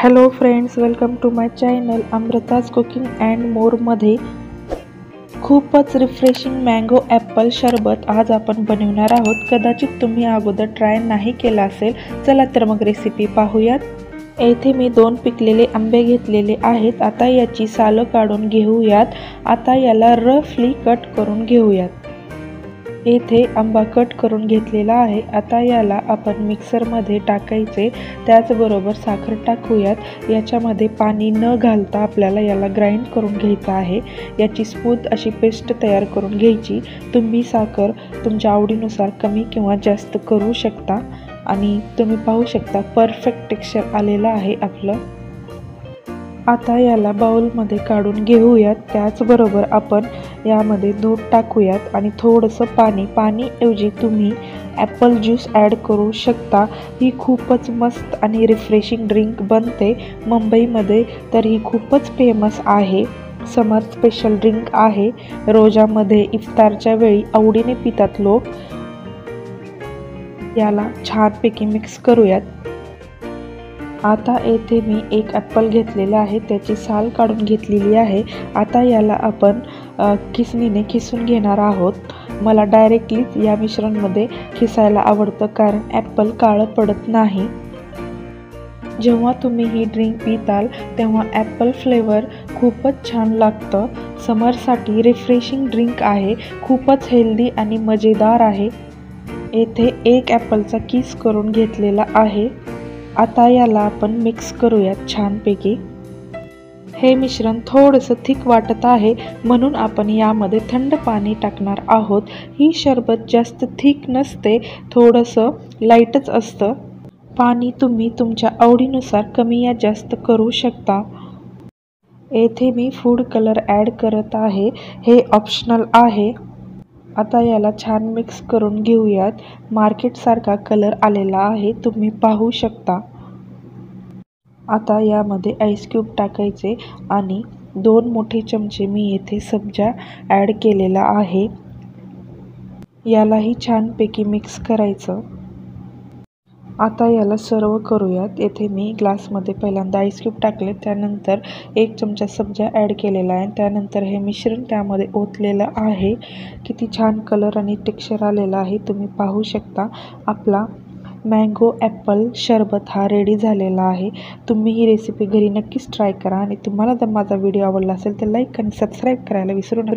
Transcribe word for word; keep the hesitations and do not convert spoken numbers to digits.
Hello friends, welcome to my channel Amruta's cooking and मोरमध्ये खूपच refreshing mango Apple शरबत आज आपण बनवणार आहोत। कदाचित तुम्ही अगोदर ट्राय नाही केला असेल। चला तर मग रेसिपी पाहूयात। येथे मी दोन पिकलेले आंबे घेतलेले आहेत। आता याची सालं काढून घेऊयात। आता याला रफली कट करून घेऊयात। येथे आंबा कट करून घेतलेला आहे। आता याला आपण मिक्सर मध्ये टाकायचे। त्याचबरोबर साखर टाकूयात। याच्यामध्ये पाणी न घालता आपल्याला याला ग्राइंड करून घ्यायचं आहे। याची स्मूथ अशी पेस्ट तयार करून घ्यायची। तुम्ही साखर तुमच्या आवडीनुसार कमी किंवा जास्त करू शकता आणि तुम्ही पाहू शकता परफेक्ट टेक्स्चर आलेलं आहे आपलं। आता याला बाउल मध्ये काढून घेऊयात। त्याचबरोबर आपण यामध्ये दूध टाकूयात आणि थोडंसं पाणी पाणी ऐवजी तुम्ही ॲपल ज्यूस ॲड करू शकता। ही खूपच मस्त आणि रिफ्रेशिंग ड्रिंक बनते। मुंबईमध्ये तर ही खूपच फेमस आहे। समर स्पेशल ड्रिंक आहे। रोजामध्ये इफ्तारच्या वेळी आवडीने पितात लोक। याला छानपैकी मिक्स करूयात। आता येथे मी एक ॲपल घेतलेला आहे। त्याची साल काढून घेतलेली आहे। आता याला आपण खिसणीने खिसून घेणार आहोत। मला डायरेक्टली या मिश्रणमध्ये खिसायला आवडतं, कारण ॲपल काळं पडत नाही। जेव्हा तुम्ही ही ड्रिंक पिताल तेव्हा ॲपल फ्लेवर खूपच छान लागतं। समरसाठी रिफ्रेशिंग ड्रिंक आहे। खूपच हेल्दी आणि मजेदार आहे। येथे एक ॲपलचा किस करून घेतलेला आहे। आता याला आपण मिक्स करूयात छानपैकी। हे मिश्रण थोडंसं थिक वाटत आहे, म्हणून आपण यामध्ये थंड पाणी टाकणार आहोत। ही शरबत जास्त थिक नसते, थोडंसं लाईटच असतं। पाणी तुम्ही तुमच्या आवडीनुसार कमी या जास्त करू शकता। येथे मी फूड कलर ॲड करत आहे। हे ऑप्शनल आहे। आता याला छान मिक्स करून घेऊयात। मार्केट सारखा कलर आलेला आहे, तुम्ही पाहू शकता। आता यामध्ये आईस क्यूब टाकायचे आणि दोन मोठे चमचे मी येथे सब्जा ॲड केलेला आहे। यालाही छानपैकी मिक्स करायचं। आता याला सर्व करूयात। येथे मी ग्लासमध्ये पहिल्यांदा आईस क्यूब टाकले, त्यानंतर एक चमचा सब्जा ॲड केलेला आहे। त्यानंतर हे मिश्रण त्यामध्ये ओतलेलं आहे। किती छान कलर आणि टेक्स्चर आलेला आहे, तुम्ही पाहू शकता। आपला मँगो ॲपल शरबत हा रेडी झालेला आहे। तुम्ही ही रेसिपी घरी नक्कीच ट्राय करा आणि तुम्हाला जर माझा व्हिडिओ आवडला असेल तर लाईक आणि सबस्क्राईब करायला विसरू नका।